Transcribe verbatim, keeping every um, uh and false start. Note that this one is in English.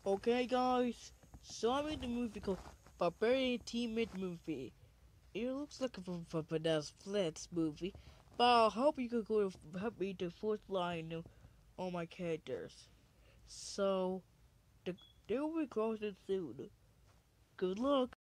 Okay, guys, so I'm in the movie called Barbarian Teammate Movie. It looks like a from Vanessa Flint's movie, but I hope you could go to help me the fourth line of all my characters. So, the, they will be closing soon. Good luck.